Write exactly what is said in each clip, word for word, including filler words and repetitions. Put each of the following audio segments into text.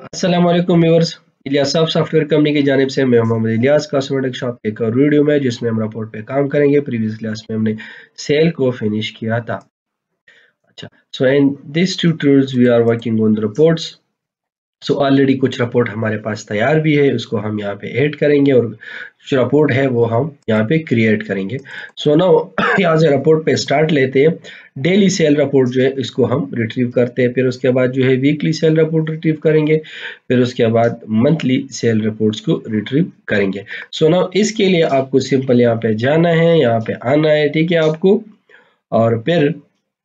अस्सलाम वालेकुम viewers. Ilyas software company की जानिब से मैं मोहम्मद इलियास कॉस्मेटिक शॉप के एक और वीडियो में जिसमें हम रिपोर्ट पे काम करेंगे। प्रीवियस क्लास में हमने सेल को फिनिश किया था। अच्छा, so in this tutorials we are working on the reports. So already कुछ रिपोर्ट हमारे पास तैयार भी है, उसको हम यहाँ पे ऐड करेंगे और जो रिपोर्ट है वो हम यहाँ पे क्रिएट करेंगे। सो नाउ यहाँ से रिपोर्ट पे स्टार्ट लेते हैं। डेली सेल रिपोर्ट जो है इसको हम रिट्रीव करते हैं, फिर उसके बाद जो है वीकली सेल रिपोर्ट रिट्रीव करेंगे, फिर उसके बाद मंथली सेल रिपोर्ट्स को रिट्रीव करेंगे। सो नाउ इसके लिए आपको सिंपल यहाँ पे जाना है, यहाँ पे आना है, ठीक है आपको। और फिर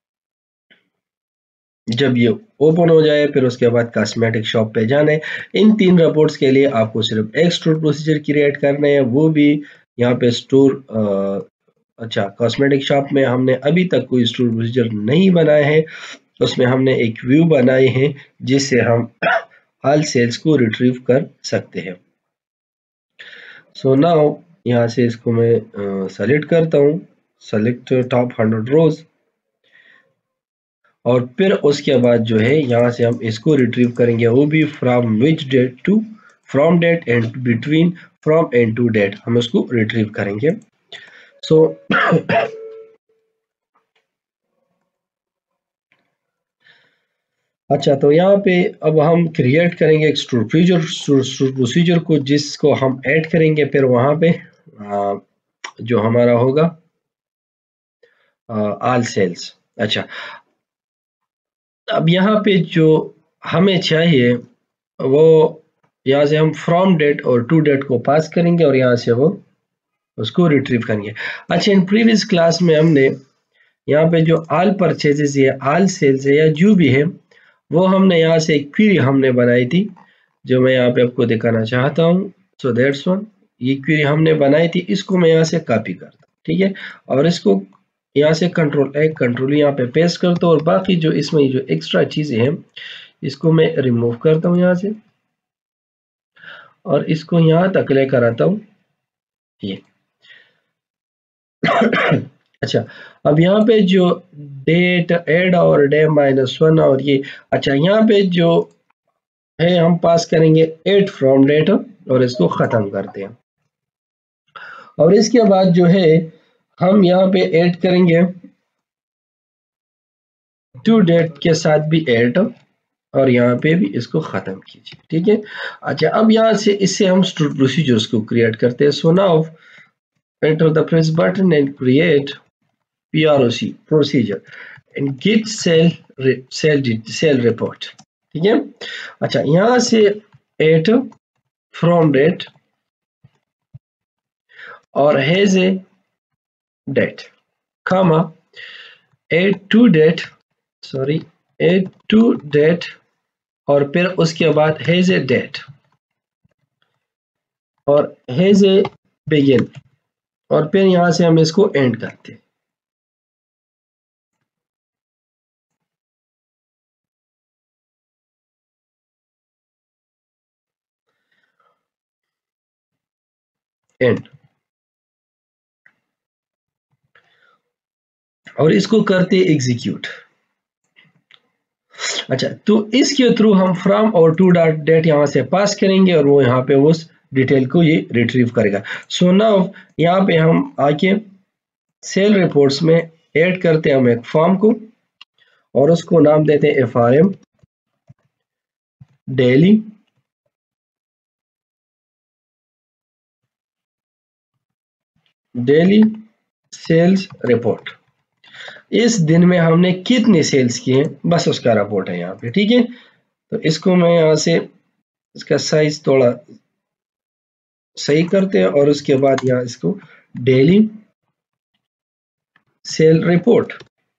जब ये ओपन हो जाए फिर उसके बाद कॉस्मेटिक शॉप पे जाना है। इन तीन रिपोर्ट्स के लिए आपको सिर्फ एक स्टोर प्रोसीजर क्रिएट करना है, वो भी यहाँ पे स्टोर अच्छा कॉस्मेटिक शॉप में हमने अभी तक कोई स्टोर प्रोसीजर नहीं बनाया है। उसमें हमने एक व्यू बनाए हैं जिससे हम ऑल सेल्स को रिट्रीव कर सकते हैं। सो नाउ यहाँ से इसको मैं सेलेक्ट करता हूँ, सेलेक्ट टॉप हंड्रेड रोज, और फिर उसके बाद जो है यहाँ से हम इसको रिट्रीव करेंगे, वो भी from which date to, from date and between, from and to date हम उसको रिट्रीव करेंगे। सो so, अच्छा, तो यहाँ पे अब हम क्रिएट करेंगे एक स्टोर प्रोसीजर स्टोर प्रोसीजर को जिसको हम ऐड करेंगे फिर वहाँ पे आ, जो हमारा होगा ऑल सेल्स। अच्छा, अब यहाँ पे जो हमें चाहिए वो यहाँ से हम फ्रॉम डेट और टू डेट को पास करेंगे और यहाँ से वो उसको रिट्रीव करेंगे। अच्छा, इन प्रीवियस क्लास में हमने यहाँ पे जो ऑल परचेजेस है, ऑल सेल्स है या जो भी है, वो हमने यहाँ से एक क्वेरी हमने बनाई थी जो मैं यहाँ पे आपको दिखाना चाहता हूँ। सो दैट्स वन, ये क्वेरी हमने बनाई थी, इसको मैं यहाँ से कॉपी करता हूँ, ठीक है, और इसको यहाँ से कंट्रोल एक कंट्रोल यहाँ पे पेस्ट करता हूँ और बाकी जो इसमें जो एक्स्ट्रा चीजें हैं इसको मैं रिमूव करता हूँ यहाँ से और इसको यहाँ तक लेकर आता हूँ ये। अच्छा, अब यहाँ पे जो डेट एड और डे माइनस वन और ये, अच्छा यहाँ पे जो है हम पास करेंगे एड फ्रॉम डेट और इसको खत्म करते हैं। और इसके बाद जो है हम यहाँ पे ऐड करेंगे टू डेट के साथ भी ऐड और यहाँ पे भी इसको खत्म कीजिए, ठीक है। अच्छा, अब यहाँ से इससे हम स्टोर प्रोसीजर्स को क्रिएट करते हैं। So now enter the press button and create P R O C procedure and get cell cell cell report, ठीक है। अच्छा, यहाँ से एट फ्रॉम डेट और has a date comma at to date, sorry at to date और फिर उसके बाद हैज ए डेट और हैज ए बिगिन और फिर यहाँ से हम इसको एंड करते हैं। एंड और इसको करते एग्जीक्यूट। अच्छा, तो इसके थ्रू हम फ्रॉम और टू डॉट डेट यहाँ से पास करेंगे और वो यहाँ पे उस डिटेल को ये रिट्रीव करेगा। सो नाउ यहाँ पे हम आके सेल रिपोर्ट्स में ऐड करते हैं हम एक फॉर्म को और उसको नाम देते हैं F R M daily daily sales report. इस दिन में हमने कितने सेल्स किए बस उसका रिपोर्ट है यहाँ पे, ठीक है। तो इसको मैं यहाँ से इसका साइज थोड़ा सही करते हैं और उसके बाद यहाँ इसको डेली सेल रिपोर्ट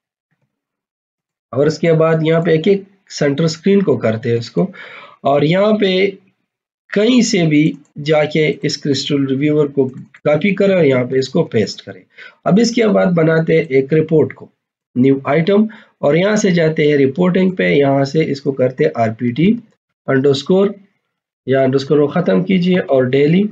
और उसके बाद यहाँ पे एक एक सेंटर स्क्रीन को करते हैं इसको और यहाँ पे कहीं से भी जाके इस क्रिस्टल रिव्यूअर को कॉपी करें और यहाँ पे इसको पेस्ट करें। अब इसके बाद बनाते हैं एक रिपोर्ट को, न्यू आइटम, और यहाँ से जाते हैं रिपोर्टिंग पे, यहाँ से इसको करते हैं आरपीटी अंडरस्कोर या अंडरस्कोर को खत्म कीजिए और डेली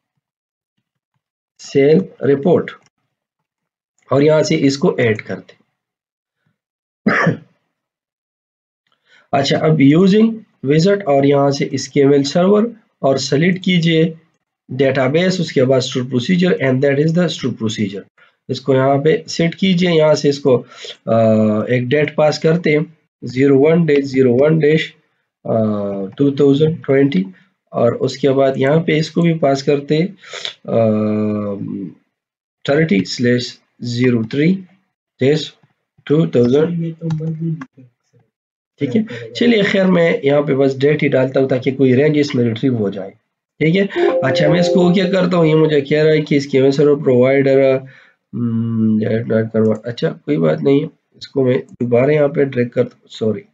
सेल रिपोर्ट और यहाँ से इसको ऐड करते। अच्छा, अब यूजिंग विजिट और यहाँ से एसक्यूएल सर्वर और सेलेक्ट कीजिए डेटाबेस, उसके बाद store procedure and that is the store procedure. इसको यहाँ पे सेट कीजिए, यहाँ से इसको आ, एक डेट पास करते हैं zero one dash zero one dash two thousand twenty, और उसके बाद यहाँ पे इसको भी पास करते thirty slash zero three dash two thousand. ठीक है, चलिए खैर मैं यहाँ पे बस डेट ही डालता हूँ ताकि कोई रेंज इसमें रिट्रीव हो जाए। ठीक है, अच्छा मैं इसको क्या करता हूँ, ये मुझे कह रहा है कि इसके सर्वर प्रोवाइडर, अच्छा कोई बात नहीं है, इसको मैं दोबारा यहाँ पे ड्रैग करता हूँ, सॉरी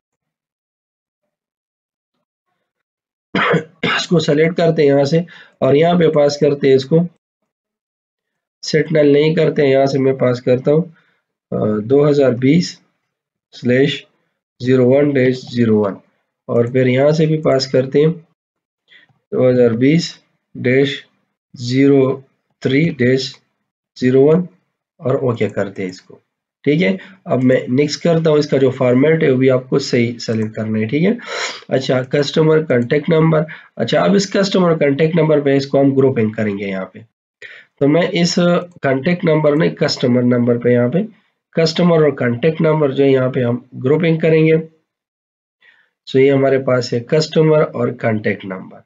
इसको सेलेक्ट करते हैं यहाँ से और यहाँ पे पास करते हैं इसको, सेट नल नहीं करते हैं, यहाँ से मैं पास करता हूँ दो हजार बीस slash zero one dash zero one, और फिर यहाँ से भी पास करते हैं दो हजार बीस dash zero three dash zero one और ओके करते हैं इसको। ठीक है, अब मैं नेक्स्ट करता हूँ, इसका जो फॉर्मेट है वो भी आपको सही सेलेक्ट करना है। ठीक है, अच्छा कस्टमर कांटेक्ट नंबर, अच्छा अब इस कस्टमर कांटेक्ट नंबर पे इसको हम ग्रुपिंग करेंगे यहाँ पे, तो मैं इस कांटेक्ट नंबर नहीं कस्टमर नंबर पे यहाँ पे कस्टमर और कांटेक्ट नंबर जो है यहाँ पे हम ग्रुपिंग करेंगे। सो ये हमारे पास है कस्टमर और कांटेक्ट नंबर,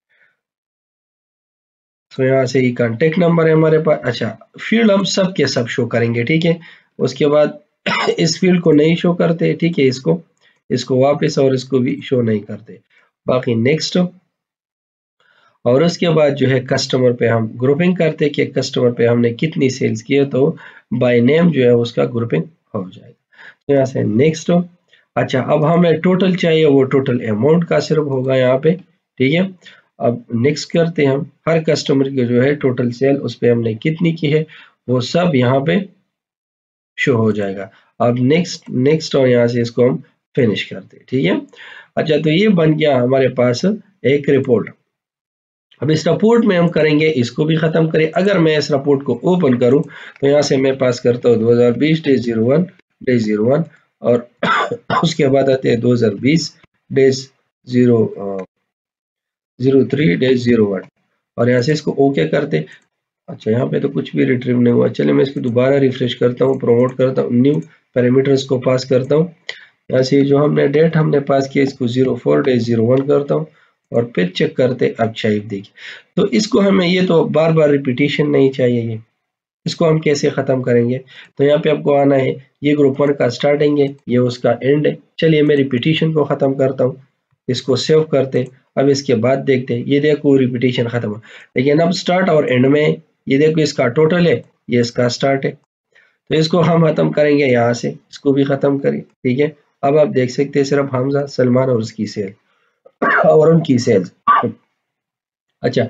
तो यहाँ से ही कांटेक्ट नंबर है हमारे पास। अच्छा फील्ड हम सब के सब शो करेंगे, ठीक है, उसके बाद इस फील्ड को नहीं शो करते, ठीक है, इसको इसको वापस और इसको भी शो नहीं करते, बाकी नेक्स्ट, और उसके बाद जो है कस्टमर पे हम ग्रुपिंग करते कि कस्टमर पे हमने कितनी सेल्स की है, तो बाय नेम जो है उसका ग्रुपिंग हो जाएगा। तो यहाँ से नेक्स्ट, अच्छा अब हमें टोटल चाहिए, वो टोटल अमाउंट का सिर्फ होगा यहाँ पे। ठीक है, अब नेक्स्ट करते हैं हम, हर कस्टमर की जो है टोटल सेल उस पर हमने कितनी की है वो सब यहाँ पे शो हो जाएगा। अब नेक्स्ट नेक्स्ट और यहाँ से इसको हम फिनिश करते हैं। ठीक है, अच्छा तो ये बन गया हमारे पास एक रिपोर्ट। अब इस रिपोर्ट में हम करेंगे, इसको भी खत्म करें। अगर मैं इस रिपोर्ट को ओपन करूं तो यहाँ से मैं पास करता हूँ दो हजार बीस dash zero one dash zero one और उसके बाद आते हैं दो हजार बीस dash zero zero three dash zero one और यहाँ से इसको ओके करते। अच्छा यहाँ पे तो कुछ भी रिट्रीव नहीं हुआ, चलिए मैं इसको दोबारा रिफ्रेश करता हूँ, प्रमोट करता हूँ, न्यू पैरामीटर्स को पास करता हूँ, यहाँ से जो हमने डेट हमने पास किया इसको zero four dash zero one करता हूँ और फिर चेक करते। अब शायद देखिए, तो इसको हमें ये तो बार बार रिपीटेशन नहीं चाहिए, ये इसको हम कैसे खत्म करेंगे, तो यहाँ पे आपको आना है, ये ग्रुप वन का स्टार्टिंग है, ये उसका एंड है। चलिए मैं रिपीटेशन को खत्म करता हूँ, इसको सेव करते, अब इसके बाद देखते हैं, ये देखो रिपीटेशन खत्म हो, लेकिन अब स्टार्ट और एंड में ये देखो इसका टोटल है, ये इसका स्टार्ट है, तो इसको हम खत्म करेंगे यहाँ से, इसको भी खत्म करें। ठीक है, अब आप देख सकते हैं सिर्फ हमजा सलमान और उसकी सेल और उनकी सेल्स। अच्छा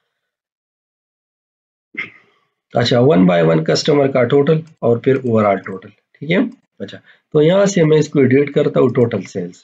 अच्छा वन बाय वन कस्टमर का टोटल और फिर ओवरऑल टोटल। ठीक है, अच्छा तो यहाँ से मैं इसको एडिट करता हूँ, total sales,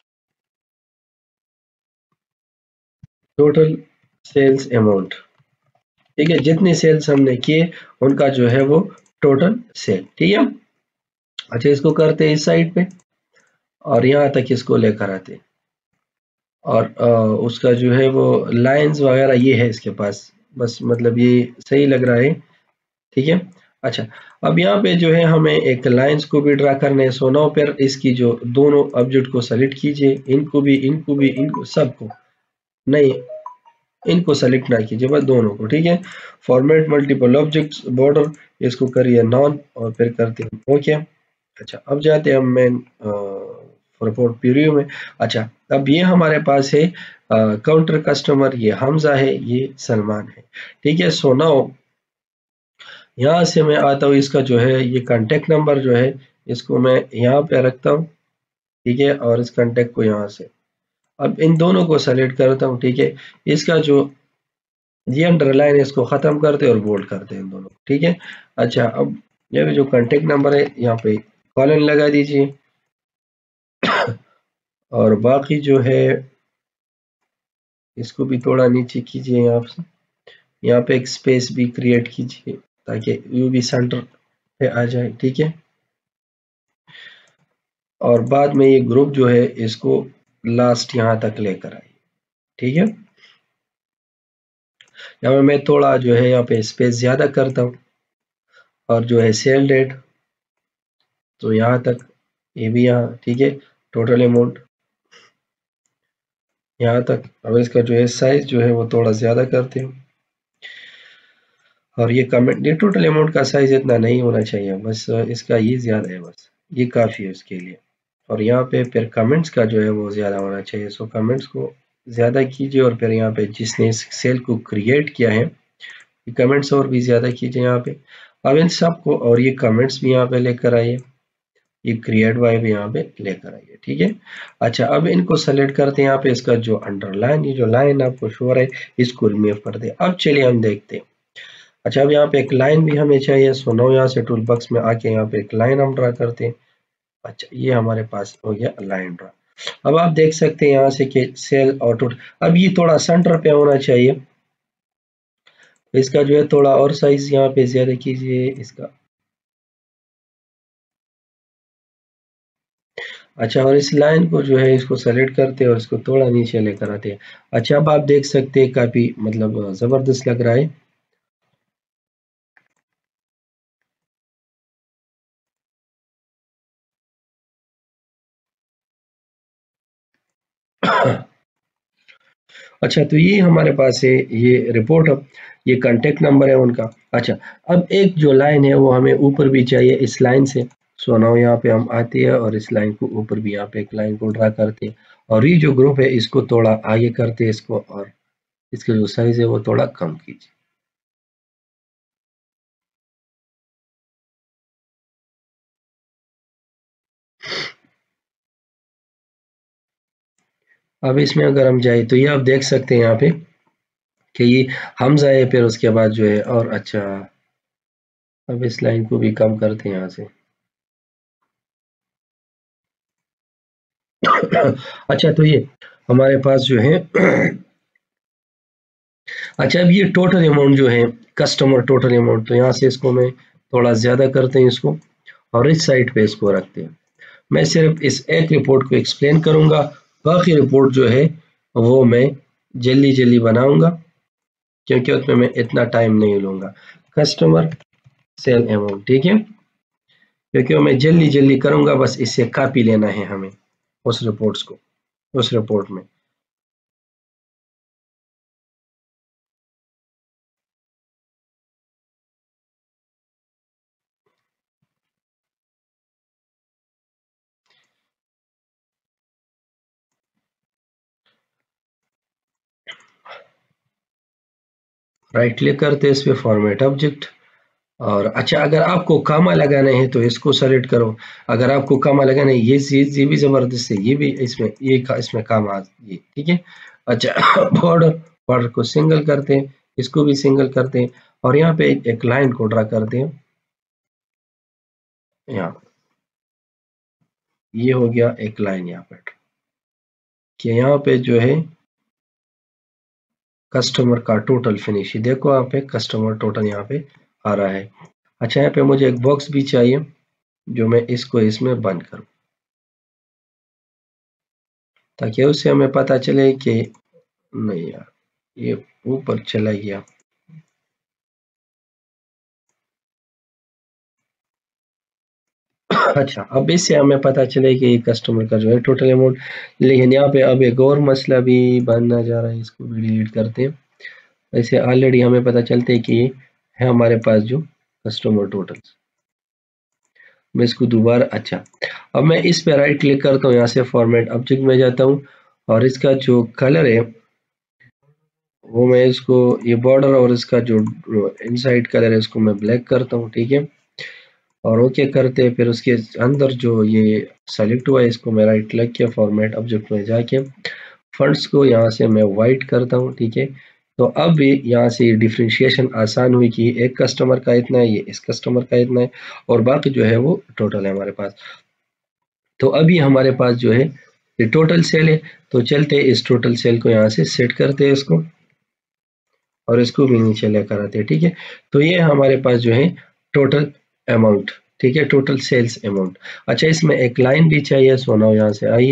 total sales amount. ठीक है, जितने सेल्स हमने किए उनका जो है वो टोटल सेल। ठीक है, अच्छा इसको करते हैं इस साइड पे और यहाँ तक इसको लेकर आते और आ, उसका जो है वो लाइंस वगैरह ये है इसके पास, बस मतलब ये सही लग रहा है। ठीक है, अच्छा अब यहाँ पे जो है हमें एक लाइंस को भी ड्रा करने हैं, सो नाउ पर इसकी जो दोनों ऑब्जेक्ट को सेलेक्ट कीजिए, इनको भी इनको भी इनको सबको नहीं, इनको सेलेक्ट ना कीजिए, बस दोनों को। ठीक है, फॉर्मेट मल्टीपल ऑब्जेक्ट्स बॉर्डर, इसको करिए नॉन और फिर करते हैं ओके। अच्छा अब जाते हैं हम मेन रिपोर्ट प्रीव्यू में। अच्छा अब ये हमारे पास है काउंटर कस्टमर, ये हमजा है, ये सलमान है। ठीक है, सो नाउ यहाँ से मैं आता हूँ, इसका जो है ये कांटेक्ट नंबर जो है इसको मैं यहाँ पे रखता हूँ। ठीक है, और इस कांटेक्ट को यहाँ से अब इन दोनों को सेलेक्ट करता हूँ। ठीक है, इसका जो ये अंडरलाइन है इसको खत्म करते और बोल्ड करते हैं इन दोनों। ठीक है, अच्छा अब ये जो कांटेक्ट नंबर है यहाँ पे कॉलन लगा दीजिए और बाकी जो है इसको भी थोड़ा नीचे कीजिए, यहाँ से यहाँ पे एक स्पेस भी क्रिएट कीजिए ताकि यू भी सेंटर पे आ जाए। ठीक है, और बाद में ये ग्रुप जो है इसको लास्ट यहाँ तक लेकर आइए, ठीक है। यहाँ मैं थोड़ा जो है यहाँ पे स्पेस ज्यादा करता हूँ और जो है सेल डेट तो यहाँ तक, ये भी यहाँ, ठीक है। टोटल अमाउंट यहाँ तक। अब इसका जो है साइज जो है वो थोड़ा ज्यादा करते हैं और ये कमेंट, ये टोटल अमाउंट का साइज इतना नहीं होना चाहिए, बस इसका ये ज्यादा है, बस ये काफी है उसके लिए। और यहाँ पे फिर कमेंट्स का जो है वो ज्यादा होना चाहिए, सो कमेंट्स को ज्यादा कीजिए और फिर यहाँ पे जिसने इस सेल को क्रिएट किया है कमेंट्स और भी ज्यादा कीजिए यहाँ पे। अब इन सबको और ये कमेंट्स भी यहाँ पे लेकर आइए, ये क्रिएट वाई भी यहाँ पे लेकर आइए, ठीक है। अच्छा, अब इनको सेलेक्ट करते हैं यहाँ पे, इसका जो अंडरलाइन, ये जो लाइन आपको शो हो रहा है इसको रिमूव कर दे। अब चलिए हम देखते हैं। अच्छा, अब यहाँ पे एक लाइन भी हमें चाहिए, सो नो यहाँ से टूल बॉक्स में आके यहाँ पे एक लाइन हम ड्रा करते हैं। अच्छा, ये हमारे पास हो गया लाइन ड्रा। अब आप देख सकते हैं यहाँ से कि सेल ऑटो, अब ये थोड़ा सेंटर पे होना चाहिए, इसका जो है थोड़ा और साइज यहाँ पे ज्यादा कीजिए इसका। अच्छा, और इस लाइन को जो है इसको सेलेक्ट करते हैं और इसको थोड़ा नीचे लेकर आते हैं। अच्छा, अब आप देख सकते हैं काफी मतलब जबरदस्त लग रहा है। अच्छा, तो ये हमारे पास है ये रिपोर्ट, अब ये कांटेक्ट नंबर है उनका। अच्छा, अब एक जो लाइन है वो हमें ऊपर भी चाहिए इस लाइन से, सो नाउ यहाँ पे हम आते हैं और इस लाइन को ऊपर भी यहाँ पे एक लाइन को ड्रा करते हैं और ये जो ग्रुप है इसको थोड़ा आगे करते हैं इसको, और इसका जो साइज है वो थोड़ा कम कीजिए। अब इसमें अगर हम जाए तो ये आप देख सकते हैं यहाँ पे कि ये हमजा है, फिर उसके बाद जो है और। अच्छा, अब इस लाइन को भी कम करते हैं यहाँ से। अच्छा, तो ये हमारे पास जो है अच्छा, अब ये टोटल अमाउंट जो है कस्टमर टोटल अमाउंट, तो यहाँ से इसको मैं थोड़ा ज्यादा करते हैं इसको और इस साइड पे इसको रखते हैं। मैं सिर्फ इस एक रिपोर्ट को एक्सप्लेन करूंगा, बाकी रिपोर्ट जो है वो मैं जल्दी जल्दी बनाऊंगा क्योंकि उसमें मैं इतना टाइम नहीं लूंगा। कस्टमर सेल अमाउंट, ठीक है, क्योंकि मैं जल्दी जल्दी करूंगा, बस इससे कॉपी लेना है हमें उस रिपोर्ट्स को, उस रिपोर्ट में। राइट क्लिक करते हैं इस पे फॉर्मेट ऑब्जेक्ट, और अच्छा अगर आपको कामा लगाना है तो इसको सेलेक्ट करो। अगर आपको कामा लगाना है, ये चीज ये भी जबरदस्त है, ये भी इसमें ये का, इसमें कामा ये, ठीक है। अच्छा, बॉर्डर, बॉर्डर को सिंगल करते हैं, इसको भी सिंगल करते हैं और यहाँ पे एक लाइन को ड्रा करते हैं। यहाँ ये हो गया एक लाइन यहाँ पे कि यहाँ पे जो है कस्टमर का टोटल फिनिश, देखो यहाँ पे कस्टमर टोटल यहाँ पे आ रहा है। अच्छा, यहाँ पे मुझे एक बॉक्स भी चाहिए जो मैं इसको इसमें बंद करूं ताकि उससे हमें पता चले कि नहीं यार ये ऊपर चला गया। अच्छा, अब इससे हमें पता चले कि ये कस्टमर का जो है टोटल अमाउंट। लेकिन यहाँ पे अब एक और मसला भी बनना जा रहा है, इसको भी डिलीट करते हैं। वैसे ऑलरेडी हमें पता चलता है कि ये है हमारे पास जो कस्टमर टोटल। मैं इसको दोबारा, अच्छा अब मैं इस पे राइट क्लिक करता हूँ, यहाँ से फॉर्मेट ऑब्जेक्ट में जाता हूँ और इसका जो कलर है वो मैं इसको, ये बॉर्डर और इसका जो इनसाइड कलर है इसको मैं ब्लैक करता हूँ, ठीक है। और ओके करते हैं, फिर उसके अंदर जो ये सेलेक्ट हुआ है इसको मैं राइट क्लिक किया, फॉर्मेट ऑब्जेक्ट में जाके फंड्स को यहाँ से मैं वाइट करता हूँ, ठीक है। तो अब भी यहाँ से डिफ्रेंशिएशन आसान हुई कि एक कस्टमर का इतना है, ये इस कस्टमर का इतना है और बाकी जो है वो टोटल है हमारे पास। तो अभी हमारे पास जो है ये टोटल सेल है, तो चलते इस टोटल सेल को यहाँ से सेट करते हैं इसको और इसको भी नीचे लेकर आते हैं, ठीक है। तो ये हमारे पास जो है टोटल अमाउंट, ठीक है, टोटल सेल्स अमाउंट। अच्छा, इसमें एक लाइन भी चाहिए, सो नाउ यहाँ से आइए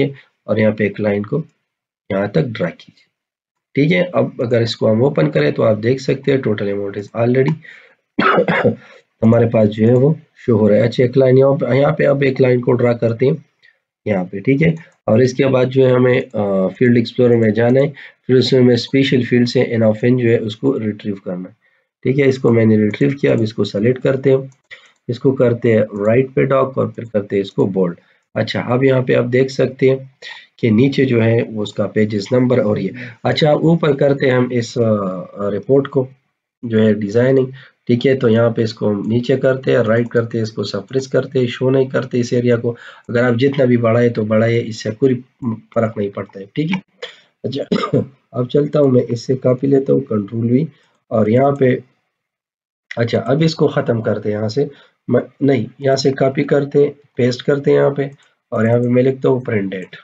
और यहाँ पे एक लाइन को यहाँ तक ड्रा कीजिए। ठीक है, अब अगर इसको हम ओपन करें तो आप देख सकते हैं टोटल अमाउंट इज ऑलरेडी हमारे पास जो है वो शो हो रहा है। अच्छा, एक लाइन यहाँ यहाँ पे अब एक लाइन को ड्रा करते हैं यहाँ पे। ठीक है, और इसके बाद जो है हमें फील्ड एक्सप्लोरर में जाना है, फिर उसमें हमें स्पेशल फील्ड से एन ऑफ एन जो है उसको रिट्रीव करना है। ठीक है, इसको मैंने रिट्रीव किया। अब इसको सेलेक्ट करते हैं, इसको करते हैं राइट पे डॉक और फिर करते हैं इसको बोल्ड। अच्छा, अब यहाँ पे आप देख सकते हैं कि नीचे जो है वो उसका पेजेस नंबर और ये। अच्छा, ऊपर करते हैं हम इस रिपोर्ट को जो है डिजाइनिंग। ठीक है, तो यहाँ पे इसको हम नीचे करते हैं, राइट करते हैं, इसको सप्रेस करते हैं, शो नहीं करते इस एरिया को। अगर आप जितना भी बढ़ाए तो बढ़ाइए, इससे कोई फर्क नहीं पड़ता है। ठीक है, अच्छा अब चलता हूँ मैं, इससे कॉपी लेता हूँ कंट्रोल वी और यहाँ पे। अच्छा, अब इसको खत्म करते हैं यहाँ से, नहीं यहाँ से कॉपी करते पेस्ट करते हैं यहाँ पे, और यहाँ पे मैं लिखता हूँ प्रिंट डेट,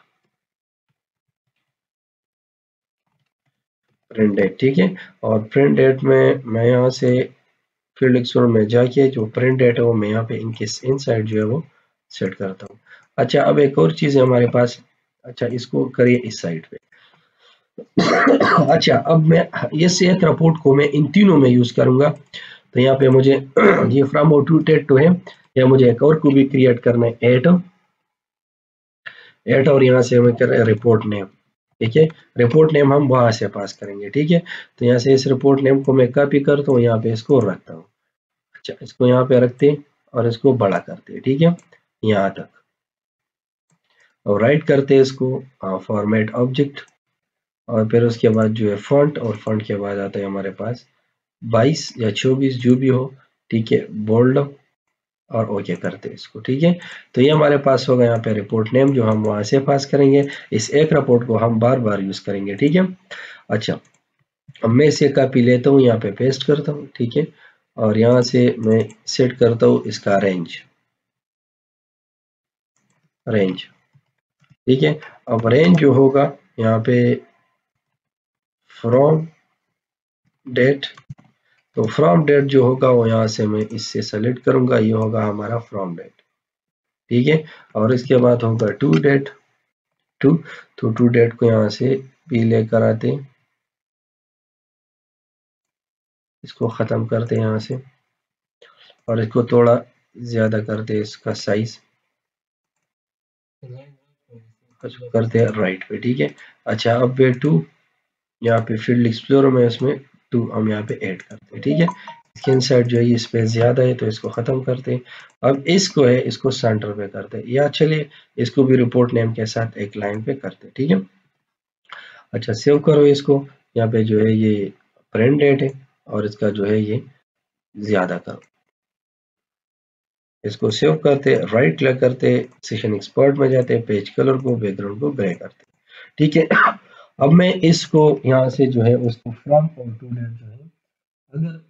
प्रिंट डेट। ठीक है, और प्रिंट डेट में मैं यहाँ से फील्ड एक्सप्लोरर में जाके जो प्रिंट डेट है वो मैं यहाँ पे इनके इन साइड जो है वो सेट करता हूँ। अच्छा, अब एक और चीज है हमारे पास। अच्छा, इसको करिए इस साइड पे। अच्छा, अब मैं इस एक रिपोर्ट को मैं इन तीनों में यूज करूंगा। तो यहाँ पे मुझे ये from o to date to है, या मुझे एक और को भी क्रिएट करना है, एट एट और यहाँ से हमें कर रहे हैं रिपोर्ट नेम। ठीक है, रिपोर्ट नेम हम वहां से पास करेंगे। ठीक है, तो यहाँ से इस रिपोर्ट नेम को मैं कॉपी करता हूँ, यहाँ पे इसको रखता हूँ। अच्छा, इसको यहाँ पे रखते हैं और इसको बड़ा करते हैं। ठीक है, यहाँ तक, और राइट करते हैं इसको फॉर्मेट ऑब्जेक्ट, और फिर उसके बाद जो है फॉन्ट, और फॉन्ट के बाद आता है हमारे पास बाईस या चौबीस जो भी हो। ठीक है, बोल्ड, और ओके करते हैं इसको। ठीक है, तो ये हमारे पास होगा यहाँ पे रिपोर्ट नेम जो हम वहां से पास करेंगे। इस एक रिपोर्ट को हम बार बार यूज करेंगे। ठीक है, अच्छा अब मैं इसे कॉपी लेता हूँ, यहाँ पे पेस्ट करता हूँ। ठीक है, और यहाँ से मैं सेट करता हूँ इसका रेंज, रेंज। ठीक है, अब रेंज जो होगा यहाँ पे फ्रॉम डेट, तो फ्रॉम डेट जो होगा वो यहाँ से मैं इससे सेलेक्ट करूंगा, ये होगा हमारा फ्रॉम डेट। ठीक है, और इसके बाद होगा टू डेट, टू, तो टू डेट को यहाँ से भी लेकर आते हैं, इसको खत्म करते हैं यहाँ से, और इसको थोड़ा ज्यादा करते हैं इसका साइज, करते हैं राइट पे। ठीक है, अच्छा अब वे टू यहाँ पे फील्ड एक्सप्लोरर में इसमें टू हम यहाँ पे ऐड करते हैं। ठीक है, इसके इनसाइड जो है ये स्पेस ज्यादा है तो इसको खत्म करते हैं। अब इसको है इसको सेंटर पे करते हैं, या चलिए इसको भी रिपोर्ट नेम के साथ एक लाइन पे करते हैं। ठीक है, अच्छा सेव करो इसको। यहाँ पे जो है ये प्रिंट डेट है और इसका जो है ये ज्यादा करो, इसको सेव करते राइट क्लिक करते सेशन एक्सपर्ट में जाते, पेज कलर को बैकग्राउंड को ग्रे करते। ठीक है, अब मैं इसको यहाँ से जो है उसको फ्रॉम और टू डेट जो है, अगर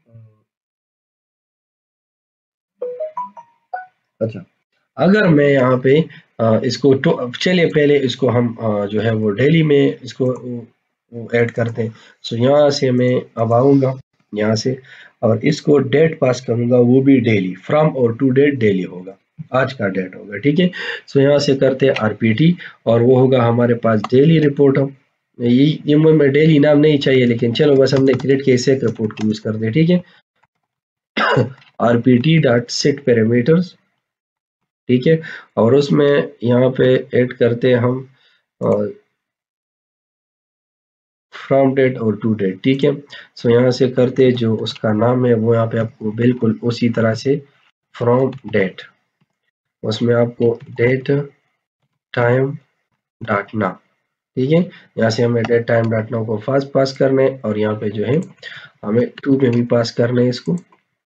अच्छा अगर मैं यहाँ पे आ, इसको तो चलिए पहले इसको हम आ, जो है वो डेली में इसको ऐड करते हैं। सो यहाँ से मैं अब आऊँगा यहाँ से, और इसको डेट पास करूँगा, वो भी डेली, फ्रॉम और टू डेट डेली होगा, आज का डेट होगा। ठीक है, सो यहाँ से करते हैं आरपीटी, और वो होगा हमारे पास डेली रिपोर्ट। हम ये ये मैं डेली नाम नहीं चाहिए, लेकिन चलो बस हमने क्रिएट किया, इसे एक रिपोर्ट को यूज कर दे। ठीक है, आरपीटी डॉट सेट पैरामीटर्स। ठीक है, और उसमें यहाँ पे ऐड करते हैं हम फ्रॉम डेट और टू डेट। ठीक है, सो यहाँ से करते जो उसका नाम है वो यहाँ पे आपको बिल्कुल उसी तरह से फ्रॉम डेट, उसमें आपको डेट टाइम डॉट नाउ। ठीक है, यहाँ से हमें डेट टाइम डॉट नाउ को फास्ट पास करना है, और यहाँ पे जो है हमें टू में भी पास करना है इसको,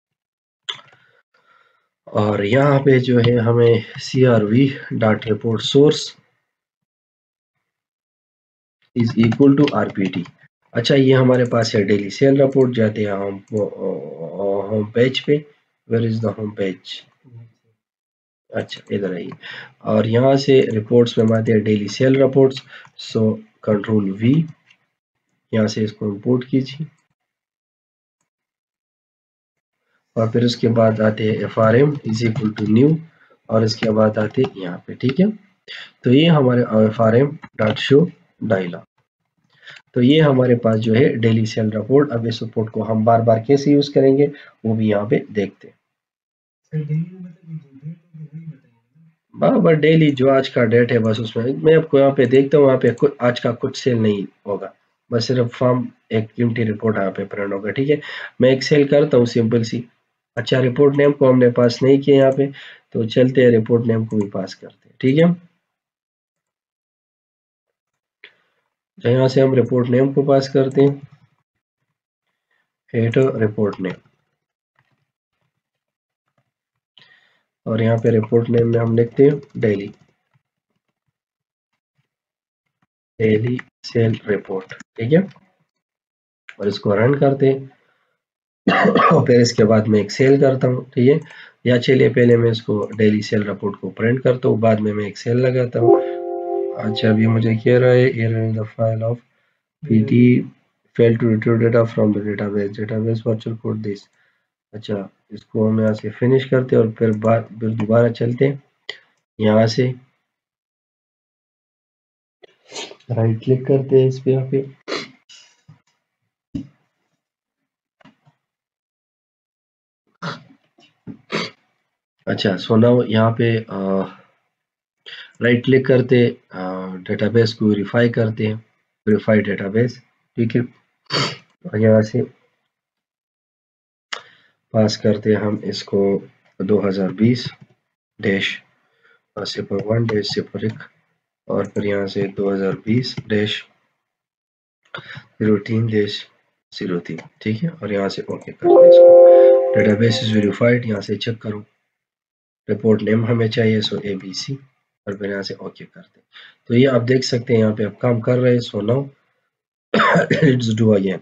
और यहाँ पे जो है हमें C R V dot report source is equal to RPT. अच्छा, ये हमारे पास है डेली सेल रिपोर्ट। जाते हैं हम होम पेज पे, where is the home page, अच्छा इधर आइए, और यहाँ से रिपोर्ट्स में हम आते हैं daily sale reports. So control V, यहाँ से इसको इंपोर्ट कीजिए, और फिर उसके बाद आते हैं F R M is equal to new, और इसके बाद आते हैं यहाँ पे। ठीक है, तो ये हमारे F R M dot show dialog. तो ये हमारे पास जो है डेली सेल रिपोर्ट। अब इस रिपोर्ट को हम बार बार कैसे यूज करेंगे वो भी यहाँ पे देखते हैं। बस डेली जो आज का डेट है बस उसमें मैं आपको यहाँ पे देखता हूँ, वहाँ पे कुछ आज का कुछ सेल नहीं होगा, बस सिर्फ फॉर्म एक यूनिटी रिपोर्ट यहाँ पे प्रिंट होगा। ठीक है, मैं एक सेल करता हूँ सिंपल सी। अच्छा, रिपोर्ट नेम को हमने पास नहीं किया यहाँ पे, तो चलते हैं रिपोर्ट नेम को भी पास करते हैं। ठीक है, तो यहाँ से हम रिपोर्ट नेम को पास करते हैं, हेड रिपोर्ट नेम, और यहाँ पे रिपोर्ट नेम में हम लिखते हैं डेली डेली सेल रिपोर्ट। ठीक है, और इसको रन करते हैं और फिर इसके बाद मैं एक सेल करता हूँ। ठीक है, या चलिए पहले मैं इसको डेली सेल रिपोर्ट को प्रिंट करता हूँ, बाद में मैं एक सेल लगाता हूँ। अच्छा, अभी मुझे कह रहा है error in the file of PT fail to retrieve data from the database database virtual code this. अच्छा, इसको हम यहाँ से फिनिश करते हैं और फिर बार फिर दोबारा चलते हैं, यहाँ से राइट क्लिक करते हैं इस पे, यहाँ पे अच्छा सो नाउ यहाँ पे राइट क्लिक करते डेटाबेस को वेरीफाई करते हैं, वेरीफाई डेटाबेस। ठीक है, और यहाँ से पास करते हैं हम इसको दो हज़ार बीस डैश सिपर वन डैश सिपर एक, और फिर यहाँ से दो हज़ार बीस डैश जीरो तीन डैश जीरो तीन। ठीक है, और यहाँ से ओके करते हैं इसको। डेटाबेस इज वेरीफाइड, यहाँ से चेक करो, रिपोर्ट नेम हमें चाहिए सो ए बी सी, और फिर यहाँ से ओके करते हैं। तो ये आप देख सकते हैं यहाँ पे आप काम कर रहे हैं। So now let's do again,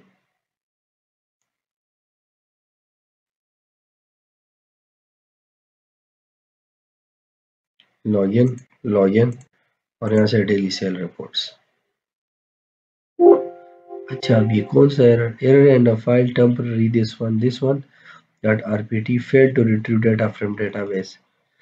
login login, और यहाँ से डेली सेल रिपोर्ट्स। अच्छा, अभी कौन सा error error in the file temporary this one this one dot RPT failed to retrieve data from database.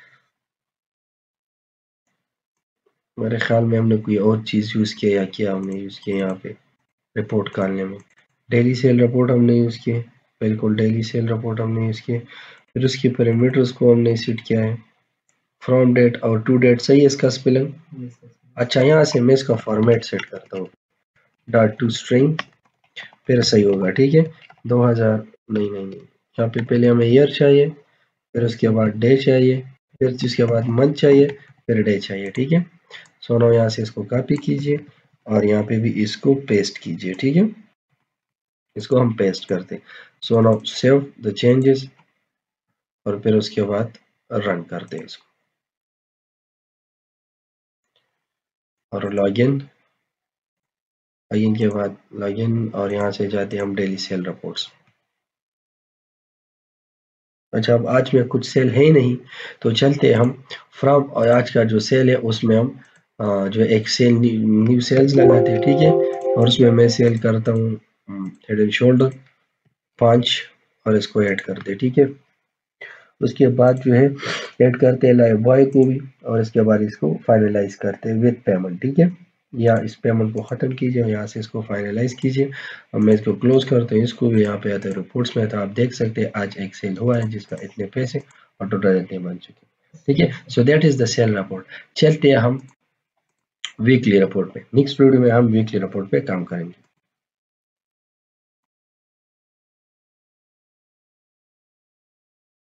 मेरे ख्याल में हमने कोई और चीज यूज किया या क्या हमने यूज किया यहाँ पे रिपोर्ट करने में। डेली सेल रिपोर्ट हमने यूज किए, बिल्कुल डेली सेल रिपोर्ट हमने यूज किए। फिर उसके पैरामीटर्स को हमने सेट किया है, फ्रॉम डेट और टू डेट। सही है इसका स्पेलिंग? अच्छा, यहाँ से मैं इसका फॉर्मेट सेट करता हूँ, डॉट टू स्ट्रिंग, फिर सही होगा। ठीक है, दो हज़ार नहीं नहीं नहीं यहाँ पे पहले हमें ईयर चाहिए, फिर उसके बाद डे चाहिए, फिर जिसके बाद मंथ चाहिए, फिर डे चाहिए। ठीक है, सो नाउ यहाँ से इसको कॉपी कीजिए और यहाँ पे भी इसको पेस्ट कीजिए। ठीक है, इसको हम पेस्ट करते हैं। So now save the changes, और फिर उसके बाद रन करते हैं इसको, और लॉगिन लॉगिन के बाद लॉगिन, और यहाँ से जाते हैं हम डेली सेल रिपोर्ट्स। अच्छा, अब आज में कुछ सेल है ही नहीं, तो चलते हम फ्रॉम, और आज का जो सेल है उसमें हम आ, जो एक सेल न्यू सेल्स लगाते हैं। ठीक है, और उसमें मैं सेल करता हूँ हेड एंड शोल्डर पाँच, और इसको ऐड करते हैं। ठीक है, उसके बाद जो है ऐड करते हैं लाइव बॉय को भी, और इसके बाद इसको फाइनलाइज करते हैं विद पेमेंट। ठीक है, या इस पेमेंट को ख़त्म कीजिए, यहाँ से इसको फाइनलाइज कीजिए। अब मैं इसको क्लोज करता हूँ, इसको भी यहाँ पे आता है रिपोर्ट्स में, तो आप देख सकते हैं आज एक सेल हुआ है जिसका इतने पैसे और टोटल इतने बन चुके हैं। ठीक है, so that is the sale report. चलते हैं हम वीकली रिपोर्ट पे, नेक्स्ट वीडियो में हम वीकली रिपोर्ट पे काम करेंगे।